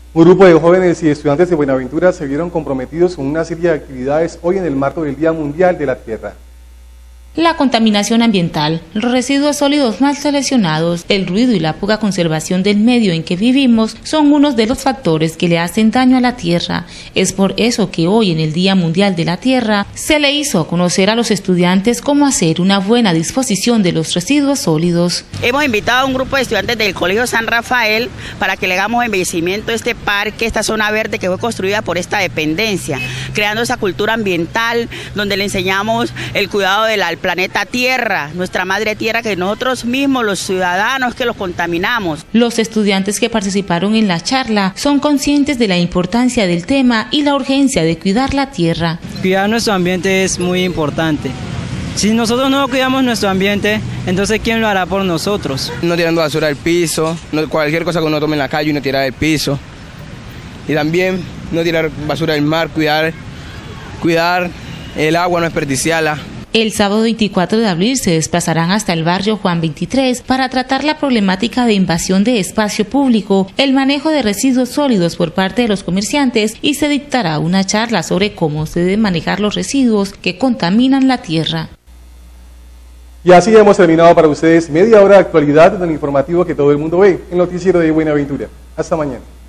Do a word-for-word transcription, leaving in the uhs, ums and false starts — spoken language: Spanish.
Un grupo de jóvenes y estudiantes de Buenaventura se vieron comprometidos con una serie de actividades hoy en el marco del Día Mundial de la Tierra. La contaminación ambiental, los residuos sólidos mal seleccionados, el ruido y la poca conservación del medio en que vivimos son unos de los factores que le hacen daño a la tierra. Es por eso que hoy, en el Día Mundial de la Tierra, se le hizo conocer a los estudiantes cómo hacer una buena disposición de los residuos sólidos. Hemos invitado a un grupo de estudiantes del Colegio San Rafael para que le hagamos embellecimiento a este parque, esta zona verde que fue construida por esta dependencia, creando esa cultura ambiental donde le enseñamos el cuidado del planeta Tierra, nuestra madre tierra, que nosotros mismos, los ciudadanos, que los contaminamos. Los estudiantes que participaron en la charla son conscientes de la importancia del tema y la urgencia de cuidar la tierra. Cuidar nuestro ambiente es muy importante. Si nosotros no cuidamos nuestro ambiente, entonces ¿quién lo hará por nosotros? No tirando basura al piso, no, cualquier cosa que uno tome en la calle y no tirar al piso. Y también no tirar basura al mar, cuidar, cuidar el agua, no desperdiciarla. El sábado veinticuatro de abril se desplazarán hasta el barrio Juan veintitrés para tratar la problemática de invasión de espacio público, el manejo de residuos sólidos por parte de los comerciantes y se dictará una charla sobre cómo se deben manejar los residuos que contaminan la tierra. Y así hemos terminado para ustedes media hora de actualidad en el informativo que todo el mundo ve, el noticiero de Buenaventura. Hasta mañana.